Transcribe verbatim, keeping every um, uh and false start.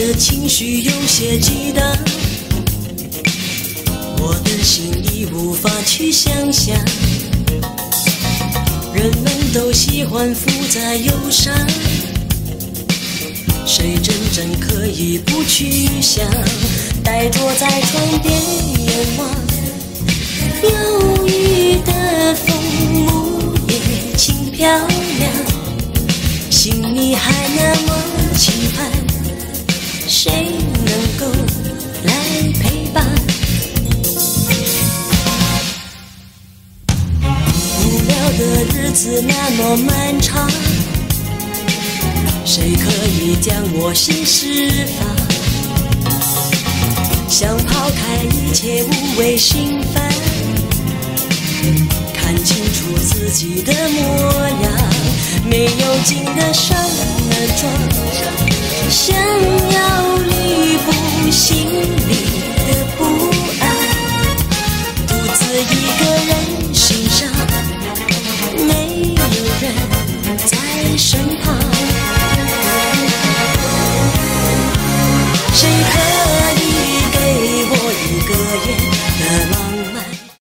的情绪有些激荡，我的心里无法去想象。人们都喜欢复杂忧伤，谁真正可以不去想？呆坐在窗边远望，忧郁的风木叶轻飘扬，心里还那么期盼，谁能够来陪伴？无聊的日子那么漫长，谁可以将我心释放？想抛开一切无谓心烦，看清楚自己的模样，没有劲的上了妆，想要弥补心里的不安，独自一个人欣赏，没有人在身旁。